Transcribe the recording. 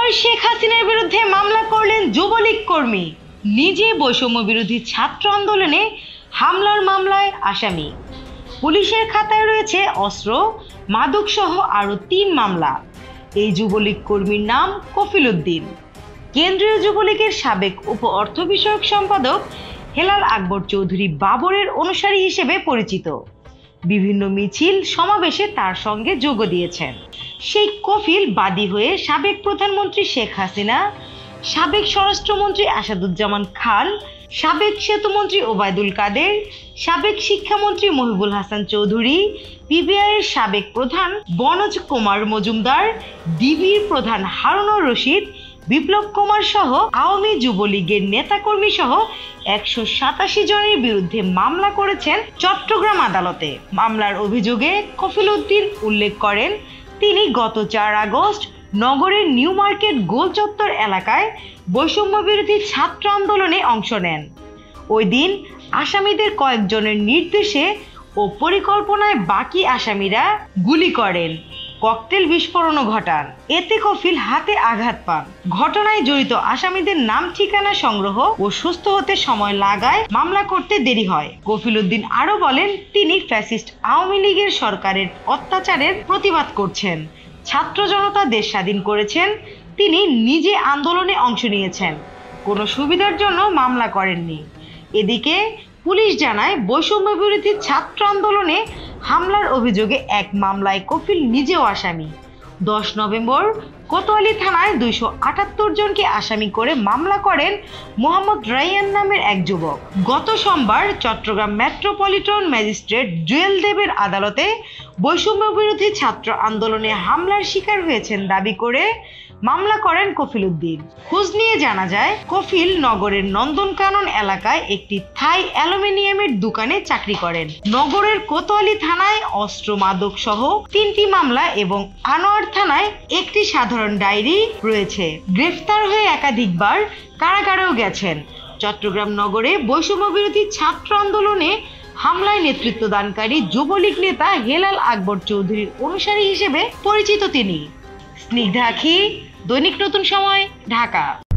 আবার শেখ হাসিনার বিরুদ্ধে মামলা করলেন যুবলীগ কর্মী। নিজে বৈষম্য বিরোধী ছাত্র আন্দোলনে হামলার মামলায় আসামি। পুলিশের খাতায় রয়েছে অস্ত্র, মাদক সহ আরো ৩ মামলা। এই যুবলীগ কর্মীর নাম কফিল উদ্দিন। কেন্দ্রীয় যুবলীগের সাবেক উপ অর্থ বিষয়ক সম্পাদক হেলাল আকবর চৌধুরী বাবরের অনুসারী হিসেবে পরিচিত। বিভিন্ন মিছিল সমাবেশে তার সঙ্গে যোগ দিয়েছেন। সেই কফিল বাদী হয়ে সাবেক প্রধানমন্ত্রী শেখ হাসিনা, সাবেক স্বরাষ্ট্রমন্ত্রী আসাদুজ্জামান খান, সাবেক সেতুমন্ত্রী ওবায়দুল কাদের, সাবেক শিক্ষামন্ত্রী মহিবুল হাসান চৌধুরী, পিবিআইয়ের সাবেক প্রধান বনজ কুমার মজুমদার, ডিবির প্রধান হারুনুর রশিদ, বিপ্লব কুমার সহ আওয়ামী যুবলীগের নেতাকর্মী সহ ১৮৭ জনের বিরুদ্ধে মামলা করেছেন চট্টগ্রাম আদালতে। মামলার অভিযোগে কফিল উদ্দিন উল্লেখ করেন, তিনি গত ৪ আগস্ট নগরের নিউ মার্কেট গোল চত্বর এলাকায় বৈষম্য বিরোধী ছাত্র আন্দোলনে অংশ নেন। ওই দিন আসামিদের কয়েকজনের নির্দেশে ও পরিকল্পনায় বাকি আসামিরা গুলি করেন, ককটেল বিস্ফোরণও ঘটান। এতে কফিল হাতে আঘাত পান। ঘটনায় জড়িত আসামিদের নাম ঠিকানা সংগ্রহ ও সুস্থ হতে সময় লাগায় মামলা করতে দেরি হয়। কফিল উদ্দিন আরো বলেন, তিনি ফ্যাসিস্ট আওয়ামী লীগের সরকারের অত্যাচারের প্রতিবাদ করছেন। ছাত্র জনতা দেশ স্বাধীন করেছেন, তিনি নিজে আন্দোলনে অংশ নিয়েছেন, কোনো সুবিধার জন্য মামলা করেননি। এদিকে পুলিশ জানায়, বৈষম্য বিরোধী ছাত্র আন্দোলনে হামলার অভিযোগে এক মামলায় কফিল নিজেও আসামি। ১০ নভেম্বর কোতোয়ালি থানায় ২৭৮ জনকে আসামি করে মামলা করেন মোহাম্মদ রাইয়ান নামের এক যুবক। গত সোমবার চট্টগ্রাম মেট্রোপলিটন ম্যাজিস্ট্রেট জুয়েল দেবের আদালতে বৈষম্য বিরোধী ছাত্র আন্দোলনে হামলার শিকার হয়েছেন দাবি করে মামলা করেন কফিল উদ্দিন। খোঁজ নিয়ে জানা যায়, কফিল নগরের নন্দনকানন এলাকায় একটি থাই অ্যালুমিনিয়ামের দোকানে চাকরি করেন। নগরের কোতোয়ালি থানায় অস্ত্র, মাদক সহ ৩টি মামলা এবং আনোয়ার থানায় একটি সাধারণ ডায়েরি রয়েছে। গ্রেফতার হয়ে একাধিকবার কারাগারেও গেছেন। চট্টগ্রাম নগরে বৈষম্য বিরোধী ছাত্র আন্দোলনে হামলায় নেতৃত্বদানকারী যুবলীগ নেতা হেলাল আকবর চৌধুরীর অনুসারী হিসেবে পরিচিত তিনি। স্নিগ্ধা আখি, দৈনিক নতুন সময়, ঢাকা।